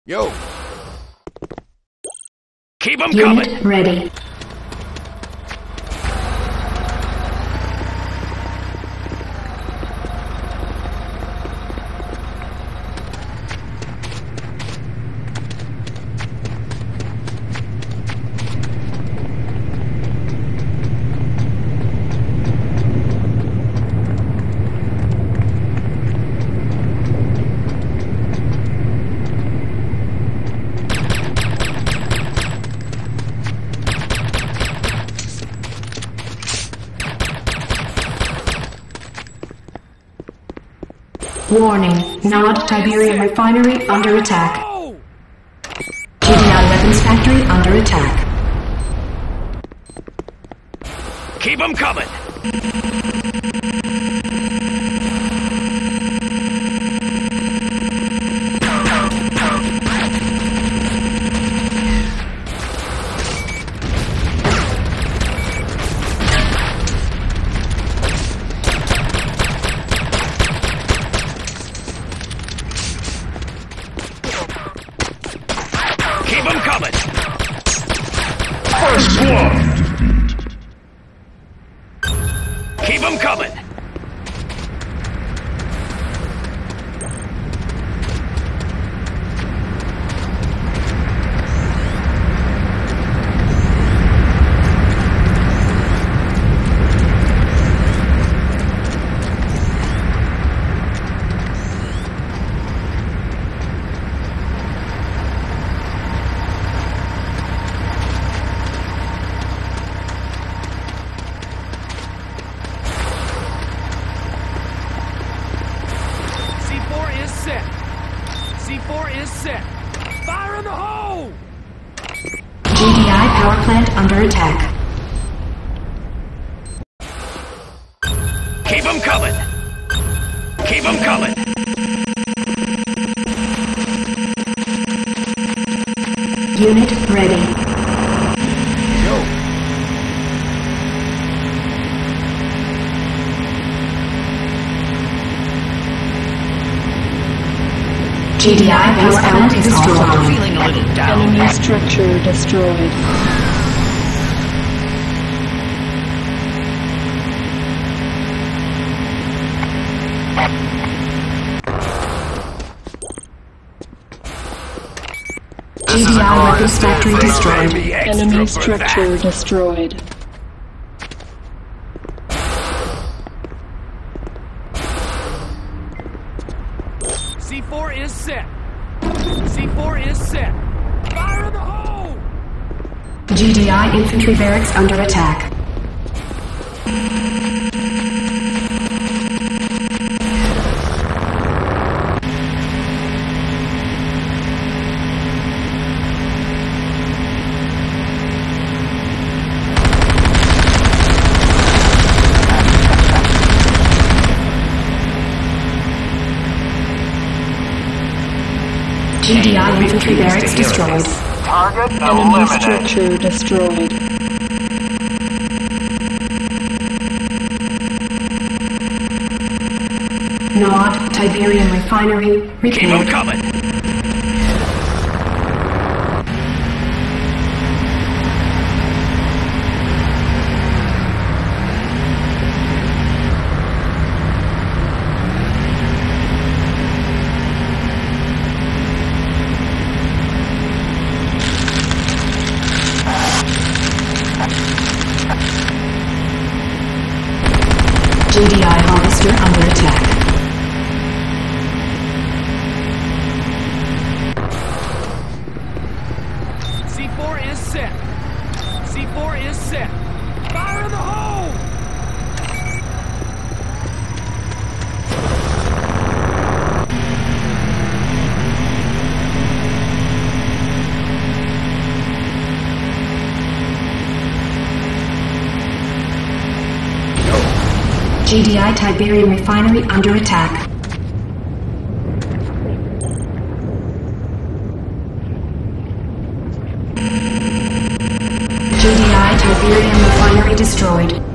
Yo! Keep them Unit coming! ready. Warning, Nod Tiberium Refinery under attack. GDI Weapons Factory under attack. Keep them coming! Keep them coming! First blood! Keep them coming! C4 is set. C4 is set. Fire in the hole! GDI power plant under attack. Keep them coming! Keep them coming! Unit ready. Yo! GDI power plant is offline. Feeling a little down. Enemy structure destroyed. GDI Weapons Factory destroyed. Be extra Enemy for structure that. destroyed. C4 is set. C4 is set. Fire in the hole! GDI infantry barracks under attack. GDI infantry barracks destroyed. Target Enemy eliminated. structure destroyed. Nod Tiberium Refinery Keep them repaired. coming! GDI Harvester under attack. C4 is set. C4 is set. Fire in the hole! GDI Tiberium Refinery under attack. GDI Tiberium Refinery destroyed.